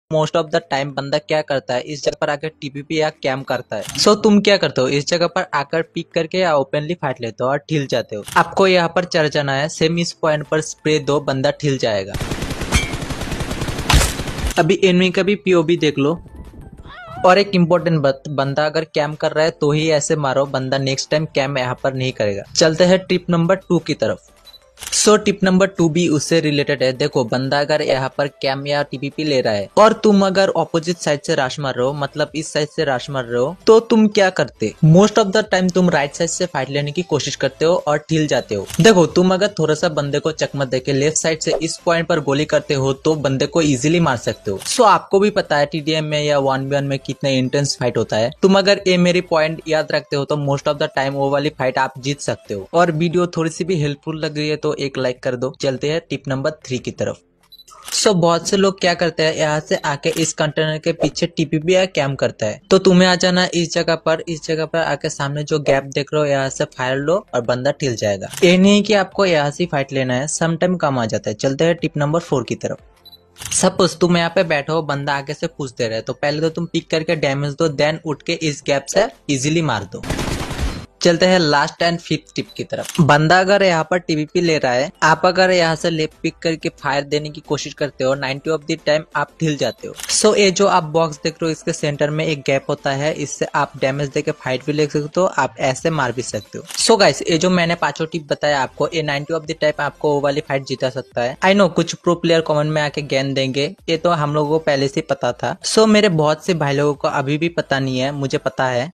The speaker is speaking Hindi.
मोस्ट ऑफ द टाइम बंदा क्या करता है, इस जगह पर आकर टीपीपी या कैम करता है। सो तुम क्या करते हो, इस जगह पर आकर पिक करके या ओपनली फाइट लेते हो और ठिल जाते हो। आपको यहाँ पर चढ़ जाना है, सेम इस पॉइंट पर स्प्रे दो, बंदा ठिल जाएगा। अभी एनिमी का भी पीओवी देख लो। और एक इम्पोर्टेंट बात, बंदा अगर कैम कर रहा है तो ही ऐसे मारो, बंदा नेक्स्ट टाइम कैम यहाँ पर नहीं करेगा। चलते हैं टिप नंबर 2 की तरफ। सो टिप नंबर 2 भी उससे रिलेटेड है। देखो, बंदा अगर यहाँ पर कैम या टीपीपी ले रहा है और तुम अगर ऑपोजिट साइड से राश मार रहे हो, मतलब इस साइड से राश मार रहे हो, तो तुम क्या करते, मोस्ट ऑफ द टाइम तुम राइट साइड से फाइट लेने की कोशिश करते हो और ठिल जाते हो। देखो, तुम अगर थोड़ा सा बंदे को चकमा देके लेफ्ट साइड से इस पॉइंट पर गोली करते हो तो बंदे को इजिली मार सकते हो। सो आपको भी पता है टीडीएम में या 1v1 में कितने इंटेंस फाइट होता है। तुम अगर ये मेरी पॉइंट याद रखते हो तो मोस्ट ऑफ द टाइम वो वाली फाइट आप जीत सकते हो। और वीडियो थोड़ी सी भी हेल्पफुल लग रही है तो एक लाइक कर दो। चलते हैं टिप नंबर 3 की तरफ। सो बहुत से लोग क्या करते हैं, यहाँ से आके इस कंटेनर के पीछे टीपीपी या कैम करता है। तो तुम्हें आ जाना इस जगह पर आके सामने जो गैप देख रहे हो यहाँ से फायर लो और बंदा ठिल जाएगा। ये नहीं कि आपको यहाँ से फाइट लेना है, सम टाइम काम आ जाता है। चलते हैं टिप नंबर 4 की तरफ। सपोज तुम यहाँ पे बैठो हो, बंदा आगे से पुश दे रहा है, तो पहले तो तुम पिक करके डैमेज दो, देन उठ के इस गैप से इजीली मार दो। चलते हैं लास्ट एंड 5th टिप की तरफ। बंदा अगर यहाँ पर टीवीपी ले रहा है, आप अगर यहाँ से लेफ्ट पिक करके फायर देने की कोशिश करते हो, 90 ऑफ द टाइम आप ठिल जाते हो। सो ये जो आप बॉक्स देख रहे हो, इसके सेंटर में एक गैप होता है, इससे आप डैमेज देके फाइट भी ले सकते हो, आप ऐसे मार भी सकते हो। सो गाइस, ये जो मैंने 5 टिप बताया आपको, ये 90 ऑफ द टाइम आपको वो वाली फाइट जिता सकता है। आई नो कुछ प्रो प्लेयर कमेंट में आके ज्ञान देंगे, ये तो हम लोगों को पहले से पता था। सो मेरे बहुत से भाई लोगों को अभी भी पता नहीं है, मुझे पता है।